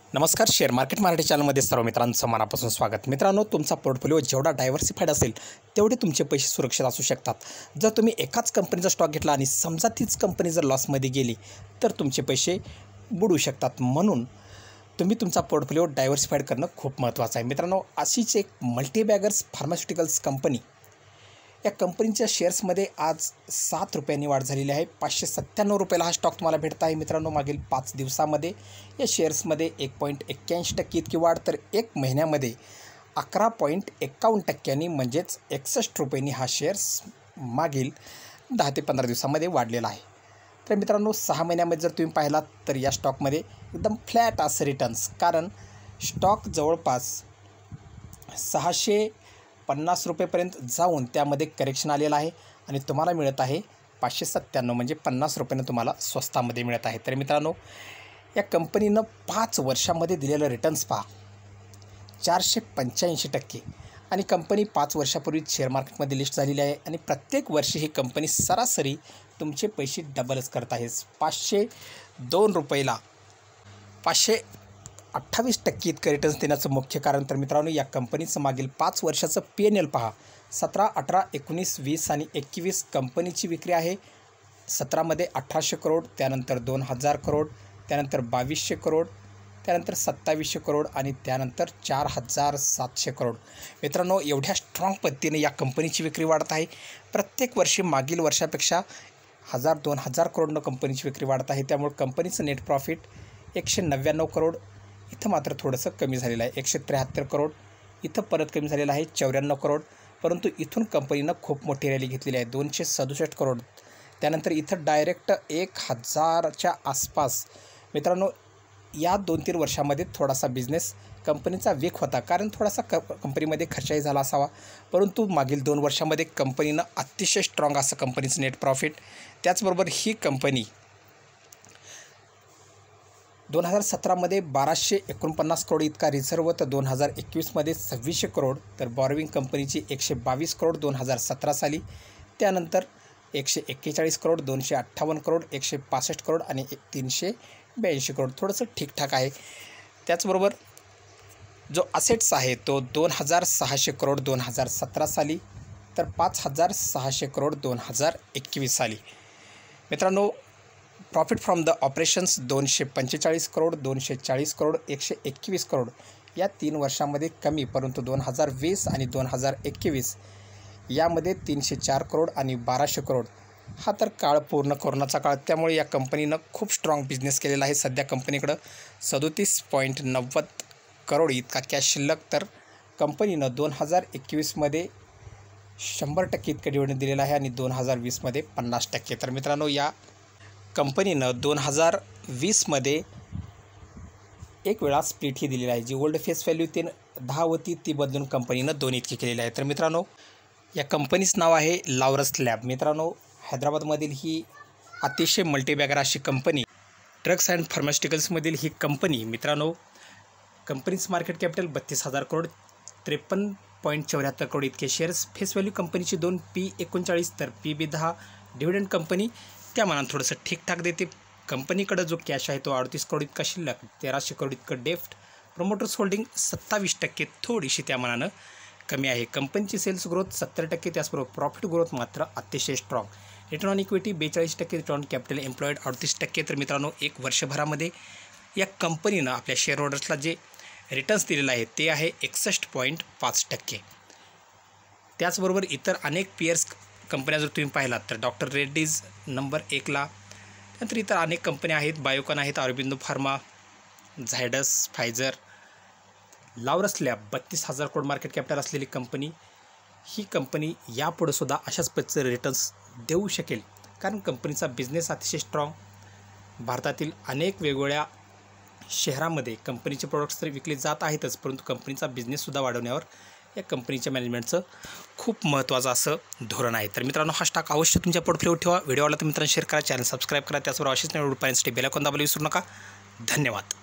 नमस्कार, share market Marathi चॅनलमध्ये सर्व मित्रांचं मनापासून स्वागत। मित्रांनो, तुमचा पोर्टफोलिओ जेवढा डायव्हर्सिफाईड असेल तेवढे तुमचे पैसे सुरक्षित असू शकतात। जर तुम्ही एकाच कंपनीचा स्टॉक घेतला आणि समजा तीच कंपनी जर लॉसमध्ये गेली तर तुमचे पैसे बुडू शकतात। म्हणून तुम्ही तुमचा पोर्टफोलिओ डायव्हर्सिफाईड करणं खूप महत्त्वाचं आहे। मित्रांनो, अशीच एक मल्टीबॅगर्स फार्मास्युटिकल्स कंपनी, या कंपनीच्या शेअर्समध्ये आज 7 रुपयांनी वाढ झालेली आहे। 597 रुपयाला हा स्टॉक तुम्हाला भेटत आहे। मित्रांनो, मागील 5 दिवसामध्ये या शेअर्समध्ये 1.81% इतकी वाढ, तर एक महिन्यामध्ये 11.51% म्हणजेच 61 रुपयांनी हा शेअर्स मागील 10 ते 15 दिवसामध्ये वाढलेला आहे। तर मित्रांनो, 6 महिन्यामध्ये जर तुम्ही पाहिलात तर या स्टॉकमध्ये एकदम फ्लॅट असं रिटर्न्स, कारण स्टॉक जवळपास 650 रुपयेपर्यंत जाऊन त्यामध्ये करेक्शन आलेलं आहे आणि तुम्हाला मिळत आहे 597, म्हणजे 50 रुपयानं तुम्हाला स्वस्तामध्ये मिळत आहे। तर मित्रांनो, या कंपनीनं 5 वर्षामध्ये दिलेलं रिटर्न्स पहा, 485%। आणि कंपनी 5 वर्षापूर्वी शेअर मार्केटमध्ये लिस्ट झालेली आहे आणि प्रत्येक वर्षी ही कंपनी सरासरी तुमचे पैसे डबलच करत आहे। 502 रुपयाला 528% इतकं रिटर्न्स देण्याचं मुख्य कारण, तर मित्रांनो, या कंपनीचं मागील 5 वर्षाचं PNL पहा। 17, 18, 19, 20 आणि 21 कंपनीची विक्री आहे। 17मध्ये 1800 करोड, त्यानंतर 2000 करोड, त्यानंतर 2200 करोड, त्यानंतर 2700 करोड आणि त्यानंतर 4700 करोड। मित्रांनो, एवढ्या स्ट्रॉंग पद्धतीने या कंपनीची विक्री वाढत आहे। प्रत्येक वर्षी मागील वर्षापेक्षा 1000-2000 करोडनं कंपनीची विक्री वाढत आहे। त्यामुळे कंपनीचं नेट प्रॉफिट 199 करोड, इथं मात्र थोडंसं कमी झालेलं आहे। 173 करोड, इथं परत कमी झालेलं आहे 94 करोड, परंतु इथून कंपनीनं खूप मोठी रॅली घेतलेली आहे 267 करोड। त्यानंतर इथं डायरेक्ट 1000च्या आसपास। मित्रांनो, या 2-3 वर्षामध्ये थोडासा बिझनेस कंपनीचा वीक होता, कारण थोडासा कंपनीमध्ये खर्चही झाला असावा, परंतु मागील 2 वर्षामध्ये कंपनीनं अतिशय स्ट्रॉंग असं कंपनीचं नेट प्रॉफिट। त्याचबरोबर ही कंपनी 2017मध्ये 1249 करोड इतका रिझर्व, तर 2021मध्ये 2600 करोड, तर बॉरोविंग कंपनीची 122 करोड 2017 साली, त्यानंतर 141 करोड, 258 करोड, 165 करोड आणि 382 करोड, थोडंसं ठीकठाक आहे। त्याचबरोबर जो असेट्स आहे तो 2600 करोड 2017 साली, तर 5600 करोड 2021 साली। मित्रांनो, profit from the operations 245 crore, 240 crore, 121 crore या 3 वर्षामध्ये कमी, परंतु 2020 आणि 2021 यामध्ये 304 करोड आणि 1200 करोड हा तर काळ पूर्ण कोरोनाचा काळ, त्यामुळे या कंपनीनं खूप स्ट्रॉंग बिझनेस केलेला आहे। सध्या कंपनीकडं 37.90 करोड इतका कॅश शिल्लक, तर कंपनीनं 2021मध्ये 100% इतकं डिव्हिडंड दिलेलं आहे आणि 2020मध्ये 50%। तर मित्रांनो, या कंपनीनं 2020मध्ये एक वेळा स्प्लिट ही दिलेली आहे, जी ओल्ड फेस व्हॅल्यू 10 होती ती बदलून कंपनीनं 2 इतकी केलेली आहे। तर मित्रांनो, या कंपनीचं नाव आहे लावरस लॅब। मित्रांनो, हैदराबादमधील ही अतिशय मल्टीबॅगर अशी कंपनी, ड्रग्स अँड फार्मास्युटिकल्समधील ही कंपनी। मित्रांनो, कंपनीचं मार्केट कॅपिटल 32,000 करोड, 53.74 करोड इतके शेअर्स, फेस व्हॅल्यू कंपनीची 2, P39, तर PB 10, डिव्हिडंड कंपनी त्या मानानं थोडंसं ठीकठाक देते। कंपनीकडं जो कॅश आहे तो 38 करोड इतका शिल्लक, 1300 करोड इतकं डेफ्ट, प्रमोटर्स होल्डिंग 27%, थोडीशी त्या मानानं कमी आहे। कंपनीची सेल्स ग्रोथ 70%, त्याचबरोबर प्रॉफिट ग्रोथ मात्र अतिशय strong. Return on equity 42%, return on capital employed 38%। तर मित्रांनो, एक वर्षभरामध्ये या कंपनीनं आपल्या शेअर होल्डर्सला जे रिटर्न्स दिलेलं आहे ते आहे 61.5%। त्याचबरोबर इतर अनेक पियर्स कंपन्या जर तुम्ही पाहिलात तर डॉक्टर रेड्डीज नंबर 1ला, नंतर इतर अनेक कंपन्या आहेत, बायोकॉन आहेत, Aurobindo pharma, Zydus, Pfizer, Laurus lab 32,000 crore market capital असलेली कंपनी। ही कंपनी यापुढे सुद्धा अशाच पद्धतीचे रिटर्न्स देऊ शकेल, कारण कंपनीचा बिझनेस अतिशय स्ट्रॉंग। भारतातील अनेक वेगवेगळ्या शहरामध्ये कंपनीचे प्रोडक्ट्स तरी विकले जात आहेतच, परंतु कंपनीचा बिझनेससुद्धा वाढवण्यावर या कंपनीच्या मॅनेजमेंटचं खूप महत्त्वाचं असं धोरण आहे। तर मित्रांनो, हा स्टॉक अवश्य तुमच्या पोर्टफोलिओवर ठेवा। व्हिडिओला तर मित्रांनो शेअर करा, चॅनल सबस्क्राईब करा, त्याचबरोबर अशीच नवीन व्हिडिओ पाहण्यासाठी बेल आयकॉन दाबायला विसरू नका। धन्यवाद।